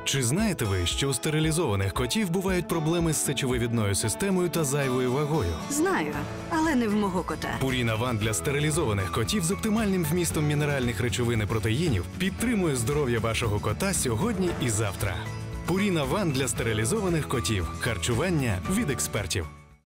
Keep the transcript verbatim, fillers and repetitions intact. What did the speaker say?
Чи знаєте ви, що у стерилізованих котів бувають проблеми з сечовивідною системою та зайвою вагою? Знаю, але не в мого кота. Purina One для стерилізованих котів з оптимальним вмістом мінеральних речовин і протеїнів підтримує здоров'я вашого кота сьогодні і завтра. Purina One для стерилізованих котів. Харчування від експертів.